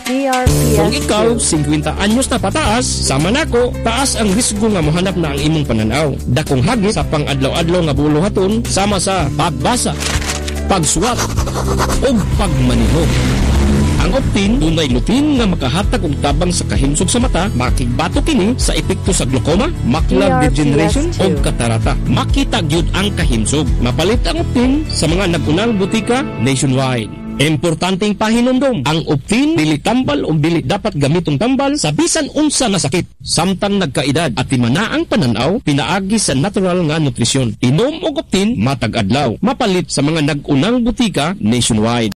Kung ikaw 50 anyos na pataas, sama nako, taas ang risgo nga mohanap na ang imong pananaw. Dakong hagit sa pang-adlaw-adlaw nga buluhaton sama sa pagbasa, pagsuwat o pagmaneho. Ang Optin dunay lutin nga makahatag og tabang sa kahimsog sa mata, makigbato kini sa epekto sa glaucoma, macular degeneration o katarata. Makita gyud ang kahimsog. Mapalit ang Optin sa mga nag-unang butika nationwide. Importanteng pahinumdom, ang Optin dili tambal o dili dapat gamitong tambal sa bisan unsa nga sakit. Samtang nagkaedad at timana ang pananaw, pinaagi sa natural nga nutrisyon. Inom og Optin matag adlaw. Mapalit sa mga nag-unang butika nationwide.